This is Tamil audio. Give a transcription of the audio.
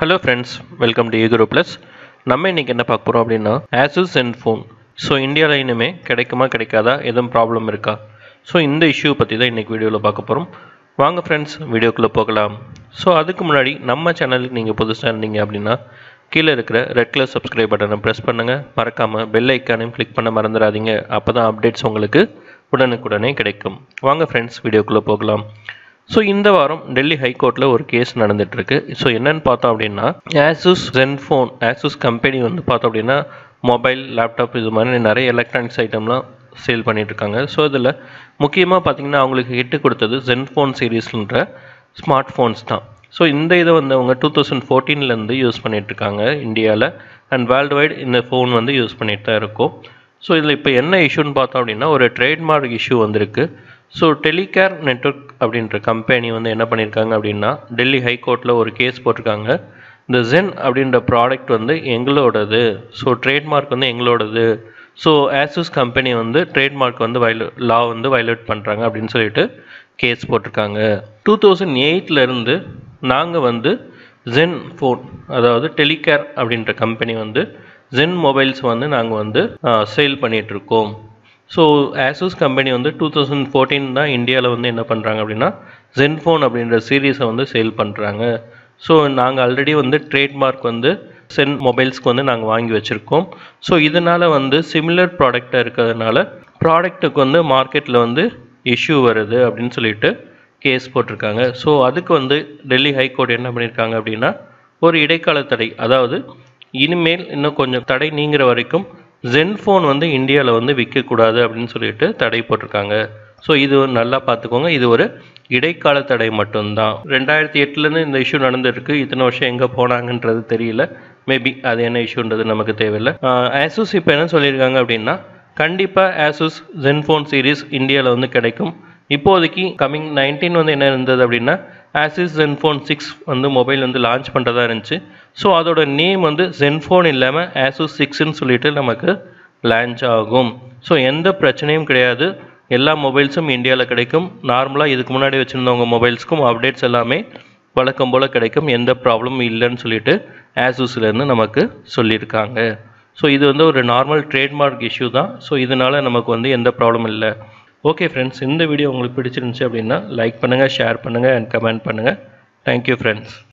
Hello friends, welcome to Eguro Plus. நம்ம இன்னைக்கு என்ன பார்க்க போறோம் அப்படின்னா Asus ZenFone. ஸோ இந்தியாவில் இனிமே கிடைக்குமா கிடைக்காதா, எதுவும் ப்ராப்ளம் இருக்கா? ஸோ இந்த இஷ்யூ பற்றி தான் இன்னைக்கு வீடியோவில் பார்க்க போகிறோம். வாங்க ஃப்ரெண்ட்ஸ், வீடியோக்குள்ளே போகலாம். ஸோ அதுக்கு முன்னாடி நம்ம சேனலுக்கு நீங்கள் புதுசாக இருந்தீங்க அப்படின்னா கீழே இருக்கிற ரெட் கலர் சப்ஸ்கிரைப் பட்டனை ப்ரெஸ் பண்ணுங்கள். மறக்காமல் பெல் ஐக்கானையும் கிளிக் பண்ண மறந்துடாதீங்க. அப்போ தான் அப்டேட்ஸ் உங்களுக்கு உடனுக்குடனே கிடைக்கும். வாங்க ஃப்ரெண்ட்ஸ், வீடியோக்குள்ளே போகலாம். ஸோ இந்த வாரம் டெல்லி ஹைகோர்ட்டில் ஒரு கேஸ் நடந்துகிட்ருக்கு. ஸோ என்னென்னு பார்த்தோம் அப்படின்னா Asus ZenFone, Asus கம்பெனி வந்து பார்த்தோம் அப்படின்னா மொபைல், லேப்டாப் இது மாதிரி நிறைய எலக்ட்ரானிக்ஸ் ஐட்டம்லாம் சேல் பண்ணிகிட்ருக்காங்க. ஸோ இதில் முக்கியமாக பார்த்திங்கன்னா அவங்களுக்கு ஹிட்டு கொடுத்தது ZenFone சீரீஸ்ன்ற ஸ்மார்ட் ஃபோன்ஸ் தான். ஸோ இந்த இதை வந்து அவங்க 2014 யூஸ் பண்ணிகிட்ருக்காங்க இந்தியாவில், அண்ட் வேர்ல்டு வைடு இந்த ஃபோன் வந்து யூஸ் பண்ணிட்டு தான் இருக்கும். ஸோ இதில் இப்போ என்ன இஷ்யூன்னு பார்த்தோம் அப்படின்னா ஒரு ட்ரேட்மார்க் இஷ்யூ வந்திருக்கு. ஸோ டெலிகேர் நெட்வொர்க் அப்படின்ற கம்பெனி வந்து என்ன பண்ணியிருக்காங்க அப்படின்னா டெல்லி ஹைகோர்ட்டில் ஒரு கேஸ் போட்டிருக்காங்க. இந்த ஜென் அப்படின்ற ப்ராடக்ட் வந்து எங்களோடது, ஸோ ட்ரேட்மார்க் வந்து எங்களோடது, ஸோ Asus கம்பெனி வந்து ட்ரேட்மார்க் வந்து லா வந்து வயலேட் பண்ணுறாங்க அப்படின்னு சொல்லிட்டு கேஸ் போட்டிருக்காங்க. 2008 நாங்கள் வந்து ZenFone, அதாவது டெலிகேர் அப்படின்ற கம்பெனி வந்து ஜென் மொபைல்ஸ் வந்து நாங்கள் வந்து சேல் பண்ணிகிட்ருக்கோம். ஸோ Asus கம்பெனி வந்து 2014 தான் இந்தியாவில் வந்து என்ன பண்ணுறாங்க அப்படின்னா ZenFone அப்படின்ற சீரீஸை வந்து சேல் பண்ணுறாங்க. ஸோ நாங்கள் ஆல்ரெடி வந்து ட்ரேட்மார்க் வந்து சென் மொபைல்ஸ்க்கு வந்து நாங்கள் வாங்கி வச்சுருக்கோம். ஸோ இதனால் வந்து சிமிலர் ப்ராடக்டாக இருக்கிறதுனால ப்ராடக்ட்டுக்கு வந்து மார்க்கெட்டில் வந்து இஷ்யூ வருது அப்படின்னு சொல்லிட்டு கேஸ் போட்டிருக்காங்க. ஸோ அதுக்கு வந்து டெல்லி ஹைகோர்ட் என்ன பண்ணியிருக்காங்க அப்படின்னா ஒரு இடைக்கால தடை, அதாவது இனிமேல் இன்னும் கொஞ்சம் தடை நீங்கிற வரைக்கும் ZenFone வந்து இந்தியாவில் வந்து விற்கக்கூடாது அப்படின்னு சொல்லிட்டு தடை போட்டிருக்காங்க. ஸோ இது நல்லா பார்த்துக்கோங்க, இது ஒரு இடைக்கால தடை மட்டும்தான். 2008 இந்த இஷ்யூ நடந்துருக்கு. இத்தனை வருஷம் எங்கே போனாங்கன்றது தெரியல. மேபி அது என்ன இஷ்யூன்றது நமக்கு தேவையில்லை. Asus இப்போ என்ன சொல்லியிருக்காங்க அப்படின்னா கண்டிப்பாக Asus ZenFone சீரீஸ் இந்தியாவில் வந்து கிடைக்கும். இப்போதைக்கு கம்மிங் 19 வந்து என்ன இருந்தது அப்படின்னா Asus ZenFone 6 வந்து மொபைல் வந்து லான்ச் பண்ணுறதா இருந்துச்சு. ஸோ அதோட நேம் வந்து ZenFone இல்லாமல் Asus 6ன்னு சொல்லிட்டு நமக்கு லான்ச் ஆகும். ஸோ எந்த பிரச்சனையும் கிடையாது, எல்லா மொபைல்ஸும் இந்தியாவில் கிடைக்கும். நார்மலாக இதுக்கு முன்னாடி வச்சுருந்தவங்க மொபைல்ஸ்க்கும் அப்டேட்ஸ் எல்லாமே வழக்கம் போல் கிடைக்கும், எந்த ப்ராப்ளமும் இல்லைன்னு சொல்லிட்டு Asusலேருந்து நமக்கு சொல்லியிருக்காங்க. ஸோ இது வந்து ஒரு நார்மல் ட்ரேட்மார்க் இஷ்யூ தான். ஸோ இதனால் நமக்கு வந்து எந்த ப்ராப்ளமும் இல்லை. ஓகே ஃப்ரெண்ட்ஸ், இந்த வீடியோ உங்களுக்கு பிடிச்சிருந்துச்சு அப்படின்னா லைக் பண்ணுங்கள், ஷேர் பண்ணுங்கள் அண்ட் கமெண்ட் பண்ணுங்கள். Thank you friends.